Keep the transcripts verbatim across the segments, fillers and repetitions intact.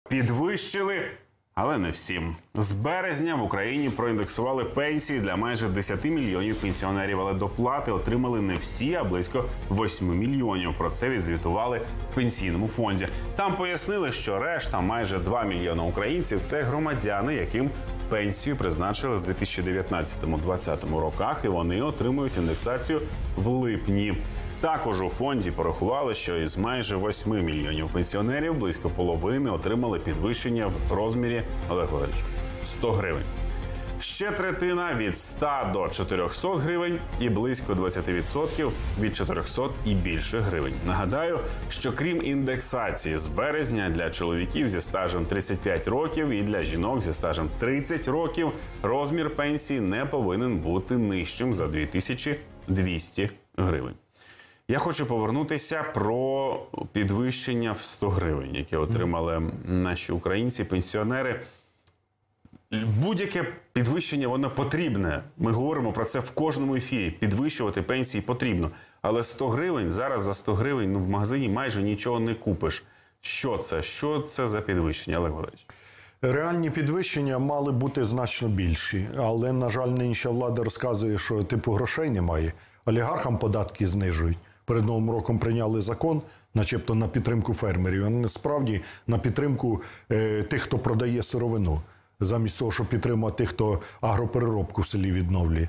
Підвищили, але не всім. З березня в Україні проіндексували пенсії для майже десяти мільйонів пенсіонерів, але доплати отримали не всі, а близько восьми мільйонів. Про це відзвітували в Пенсійному фонді. Там пояснили, що решта, майже два мільйони українців – це громадяни, яким пенсію призначили в дві тисячі дев'ятнадцятому - двадцятому роках, і вони отримують індексацію в липні. Також у фонді порахували, що із майже восьми мільйонів пенсіонерів близько половини отримали підвищення в розмірі, Олег Валерійович, сто гривень. Ще третина від ста до чотирьохсот гривень і близько двадцяти відсотків від чотирьохсот і більше гривень. Нагадаю, що крім індексації з березня для чоловіків зі стажем тридцять п'ять років і для жінок зі стажем тридцять років розмір пенсії не повинен бути нижчим за дві тисячі двісті гривень. Я хочу повернутися про підвищення в сто гривень, яке отримали наші українці, пенсіонери. Будь-яке підвищення, воно потрібне. Ми говоримо про це в кожному ефірі. Підвищувати пенсії потрібно. Але сто гривень, зараз за сто гривень ну, в магазині майже нічого не купиш. Що це? Що це за підвищення, Олег Валерійович? Реальні підвищення мали бути значно більші. Але, на жаль, нинішня влада розказує, що типу грошей немає. Олігархам податки знижують. Перед Новим роком прийняли закон, начебто на підтримку фермерів, а насправді на підтримку е, тих, хто продає сировину, замість того, щоб підтримати тих, хто агропереробку в селі відновлює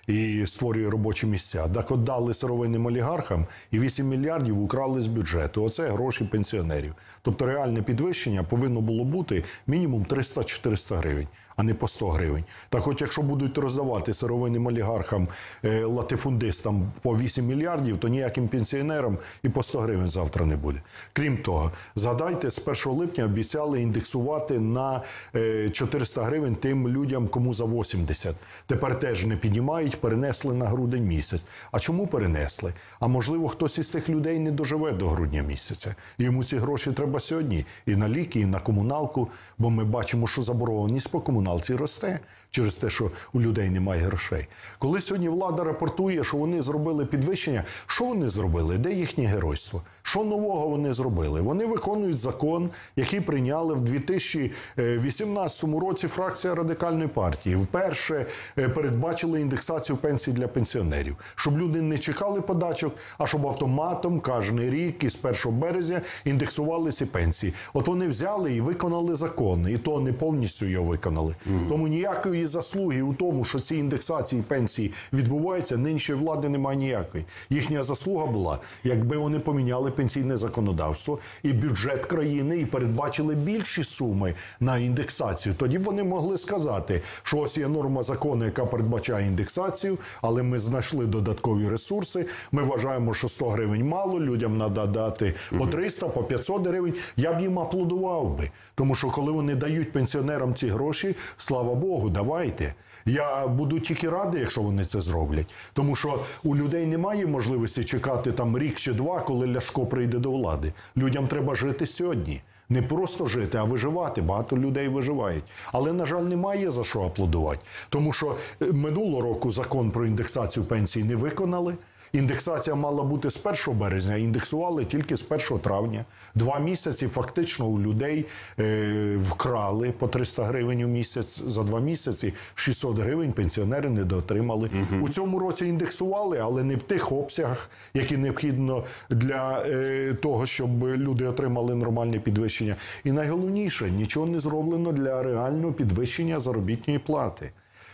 і створює робочі місця. Так от дали сировинним олігархам і вісім мільярдів украли з бюджету. Оце гроші пенсіонерів. Тобто реальне підвищення повинно було бути мінімум триста - чотириста гривень, а не по сто гривень. Так хоч якщо будуть роздавати сировинним олігархам, е, латифундистам по вісім мільярдів, то ніяким пенсіонерам і по сто гривень завтра не буде. Крім того, згадайте, з першого липня обіцяли індексувати на е, чотириста гривень тим людям, кому за вісімдесят. Тепер теж не піднімають, перенесли на грудень місяць. А чому перенесли? А можливо, хтось із тих людей не доживе до грудня місяця. І йому ці гроші треба сьогодні. І на ліки, і на комуналку. Бо ми бачимо, що заборгованість по комуналці росте через те, що у людей немає грошей. Коли сьогодні влада рапортує, що вони зробили підвищення, що вони зробили? Де їхнє геройство? Що нового вони зробили? Вони виконують закон, який прийняли в дві тисячі вісімнадцятому році фракція Радикальної партії. Вперше передбачили індексацію пенсій для пенсіонерів. Щоб люди не чекали подачок, а щоб автоматом кожен рік із першого березня індексували ці пенсії. От вони взяли і виконали закон, і то не повністю його виконали. Mm. Тому ніякої заслуги у тому, що ці індексації пенсій відбуваються, нинішньої влади немає ніякої. Їхня заслуга була, якби вони поміняли пенсійне законодавство і бюджет країни, і передбачили більші суми на індексацію. Тоді б вони могли сказати, що ось є норма закону, яка передбачає індексацію, але ми знайшли додаткові ресурси, ми вважаємо, що сто гривень мало, людям треба дати по триста, по п'ятсот гривень. Я б їм аплодував би. Тому що коли вони дають пенсіонерам ці гроші, слава Богу, давайте. Я буду тільки радий, якщо вони це зроблять. Тому що у людей немає можливості чекати там рік чи два, коли Ляшко прийде до влади. Людям треба жити сьогодні. Не просто жити, а виживати. Багато людей виживають. Але, на жаль, немає за що аплодувати. Тому що минулого року закон про індексацію пенсій не виконали. Індексація мала бути з першого березня, індексували тільки з першого травня. Два місяці фактично у людей е, вкрали по триста гривень у місяць. За два місяці шістсот гривень пенсіонери не доотримали. Угу. У цьому році індексували, але не в тих обсягах, які необхідно для е, того, щоб люди отримали нормальне підвищення. І найголовніше, нічого не зроблено для реального підвищення заробітної плати.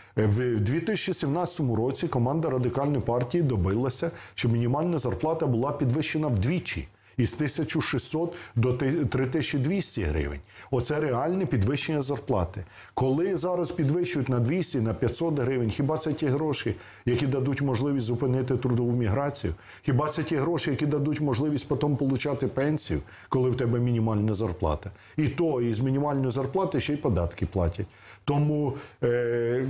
В дві тисячі сімнадцятому році команда Радикальної партії добилася, що мінімальна зарплата була підвищена вдвічі. Із тисяча шістсот до три тисячі двісті гривень. Оце реальне підвищення зарплати. Коли зараз підвищують на двісті, на п'ятсот гривень, хіба це ті гроші, які дадуть можливість зупинити трудову міграцію? Хіба це ті гроші, які дадуть можливість потім отримати пенсію, коли в тебе мінімальна зарплата? І то із мінімальної зарплати ще й податки платять. Тому е,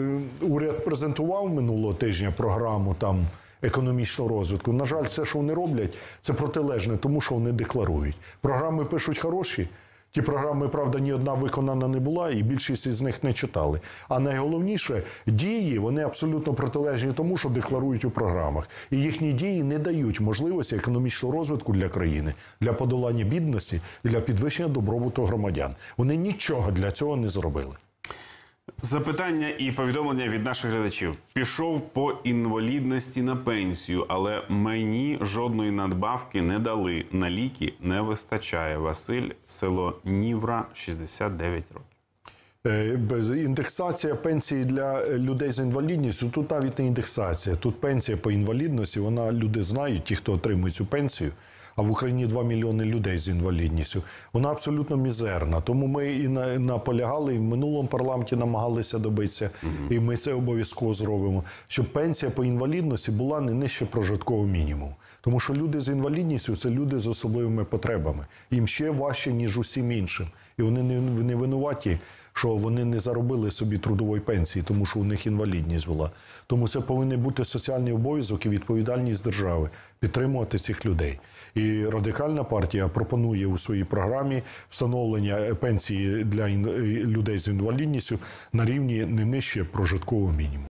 уряд презентував минулого тижня програму там економічного розвитку. На жаль, все, що вони роблять, це протилежне тому, що вони декларують. Програми пишуть хороші, Ті програми, правда, ні одна виконана не була, і більшість із них не читали. А найголовніше, дії, вони абсолютно протилежні тому, що декларують у програмах. І їхні дії не дають можливості економічного розвитку для країни, для подолання бідності, для підвищення добробуту громадян. Вони нічого для цього не зробили. Запитання і повідомлення від наших глядачів. Пішов по інвалідності на пенсію, але мені жодної надбавки не дали. На ліки не вистачає. Василь, село Нівра, шістдесят дев'ять років. Індексація пенсії для людей з інвалідністю, тут навіть не індексація, тут пенсія по інвалідності, вона, люди знають, ті, хто отримує цю пенсію, а в Україні два мільйони людей з інвалідністю, вона абсолютно мізерна. Тому ми і наполягали, і в минулому парламенті намагалися добитися, угу. і ми це обов'язково зробимо, щоб пенсія по інвалідності була не нижче прожиткового мінімуму. Тому що люди з інвалідністю – це люди з особливими потребами. Їм ще важче, ніж усім іншим. І вони не, не винуваті, що вони не заробили собі трудової пенсії, тому що у них інвалідність була. Тому це повинен бути соціальний обов'язок і відповідальність держави підтримувати цих людей. І Радикальна партія пропонує у своїй програмі встановлення пенсії для людей з інвалідністю на рівні не нижче прожиткового мінімуму.